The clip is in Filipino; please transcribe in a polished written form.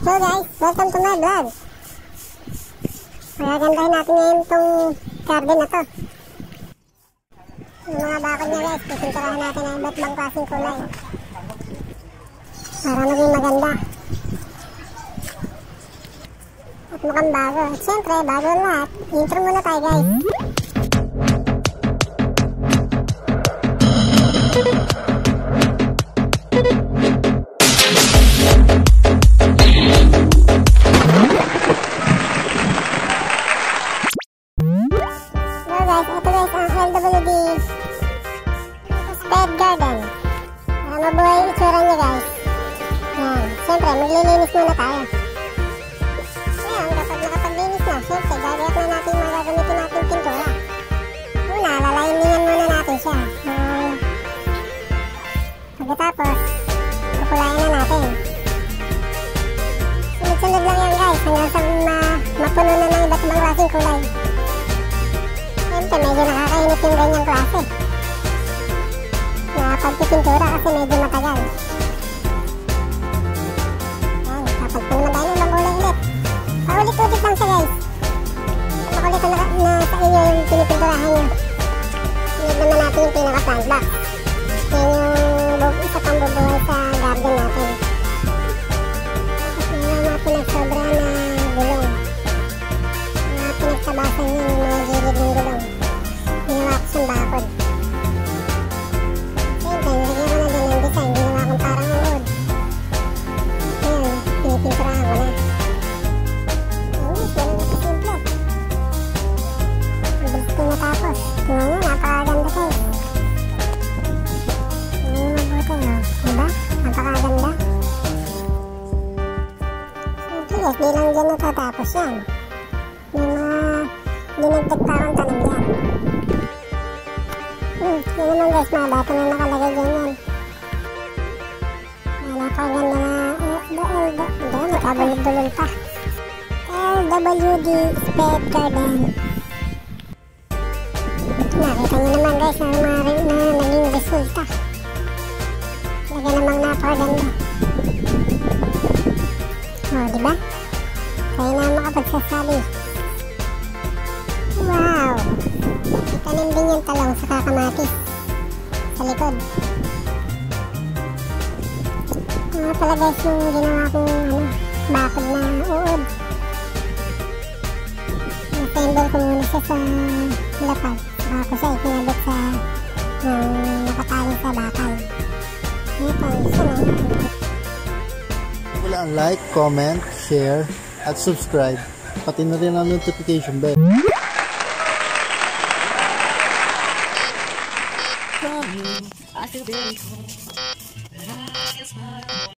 So guys, welcome to my vlog. Magagandahin natin ngayon itong garden na to. Yung mga bakod niya guys, pipinturahan natin ang iba't ibang klaseng kulay para maging maganda. At mukhang bago. At syempre, bago lahat, intro muna tayo guys. Mabuhay yung itsura niya guys. Yan. Siyempre, maglilinis muna tayo. Ayan, kapag nakapaglinis na, siyempre, gagayak na natin yung magagamitin natin pintura. Una, lalayiningan muna natin siya. Pagkatapos, pupulayan na natin. Sunod-sunod lang yan guys, hanggang sa mapuno na ng iba't ibang klaseng kulay. Siyempre, medyo nakakainit yung ganyang klase na pagpipintura kasi medyo matagal. Ayan, kapagpuno na tayo ng ibang kulay ulit. Paulit-ulit lang siya guys. Makulit na sa inyo yung pinipinturahan nyo. Sunod naman natin yung pinaka-plant box. Yan yung isa pang bubuhay sa garden natin. Tapos yung mga pinagsobra na gulong. Mga pinagtabasan yun yung mga gilid ng gulong. Ginawa ko siyang bakod. Pinipinturahan ko na. Ayun, ganun na kasimple. Mabilis ko natapos. Tingnan nyo, napakaganda guys. Tingnan nyo mabuti, no? Diba? Napakaganda. Siyempre guys, di lang dyan natatapos yan. May mga dinagdag pa akong tanim yan. Yun naman guys, mga data na nakalagay dyan yan. Napakaganda na nakabalog-balog pa. LWD Sped Garden. Nakita nyo naman guys na naging resulta. Talaga namang napakaganda. O, diba? Kaya na makapagsasabi. Wow! Itanim din yung talong sa kakamatis sa likod. Nga pala guys yung ginawa kong bakod na uod. Assemble ko muna siya sa lapad. Saka ko siya ikinabot sa nakatali sa bakal. Ito, isa na. Wala ang like, comment, share, at subscribe. Pati na rin ang notification bell. I feel very cold.